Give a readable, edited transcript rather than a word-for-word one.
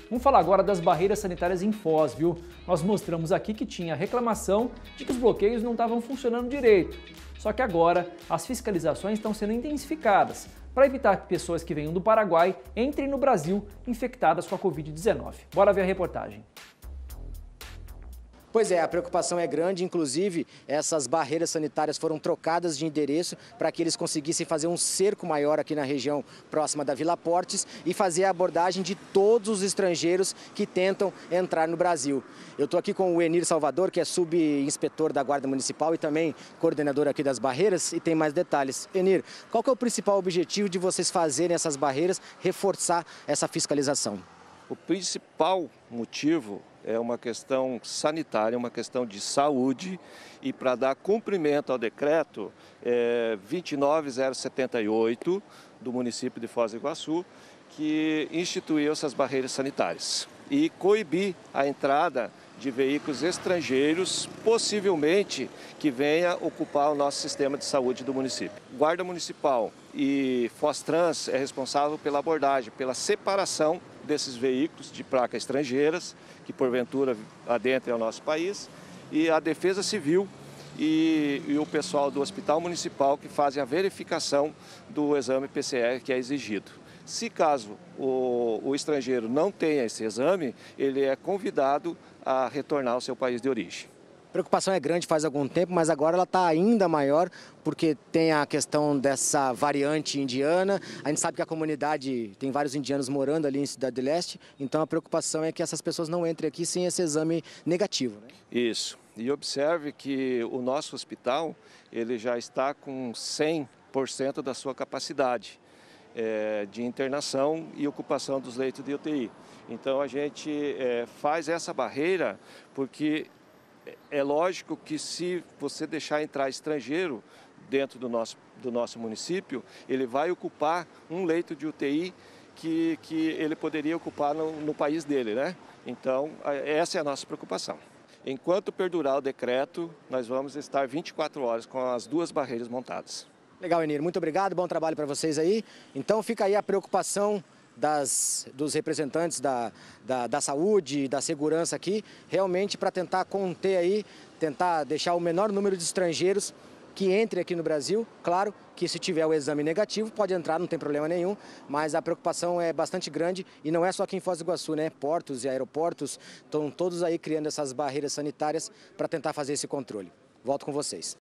Vamos falar agora das barreiras sanitárias em Foz, viu? Nós mostramos aqui que tinha reclamação de que os bloqueios não estavam funcionando direito. Só que agora as fiscalizações estão sendo intensificadas para evitar que pessoas que venham do Paraguai entrem no Brasil infectadas com a Covid-19. Bora ver a reportagem. Pois é, a preocupação é grande, inclusive essas barreiras sanitárias foram trocadas de endereço para que eles conseguissem fazer um cerco maior aqui na região próxima da Vila Portes e fazer a abordagem de todos os estrangeiros que tentam entrar no Brasil. Eu estou aqui com o Enir Salvador, que é subinspetor da Guarda Municipal e também coordenador aqui das barreiras, e tem mais detalhes. Enir, qual que é o principal objetivo de vocês fazerem essas barreiras, reforçar essa fiscalização? O principal motivo é uma questão sanitária, uma questão de saúde, e para dar cumprimento ao decreto 29078 do município de Foz do Iguaçu, que instituiu essas barreiras sanitárias e coibir a entrada de veículos estrangeiros, possivelmente que venha ocupar o nosso sistema de saúde do município. Guarda Municipal e Foztrans é responsável pela abordagem, pela separação desses veículos de placas estrangeiras, que porventura adentrem ao nosso país, e a Defesa Civil e o pessoal do Hospital Municipal que fazem a verificação do exame PCR que é exigido. Se caso o estrangeiro não tenha esse exame, ele é convidado a retornar ao seu país de origem. A preocupação é grande faz algum tempo, mas agora ela está ainda maior porque tem a questão dessa variante indiana. A gente sabe que a comunidade tem vários indianos morando ali em Cidade do Leste, então a preocupação é que essas pessoas não entrem aqui sem esse exame negativo, né? Isso. E observe que o nosso hospital ele já está com 100% da sua capacidade de internação e ocupação dos leitos de UTI. Então a gente faz essa barreira porque é lógico que se você deixar entrar estrangeiro dentro do nosso município, ele vai ocupar um leito de UTI que ele poderia ocupar no país dele, né? Então, essa é a nossa preocupação. Enquanto perdurar o decreto, nós vamos estar 24 horas com as duas barreiras montadas. Legal, Enir. Muito obrigado, bom trabalho para vocês aí. Então fica aí a preocupação dos representantes da saúde e da segurança aqui, realmente para tentar conter aí, tentar deixar o menor número de estrangeiros que entre aqui no Brasil. Claro que se tiver o exame negativo pode entrar, não tem problema nenhum, mas a preocupação é bastante grande e não é só aqui em Foz do Iguaçu, né? Portos e aeroportos estão todos aí criando essas barreiras sanitárias para tentar fazer esse controle. Volto com vocês.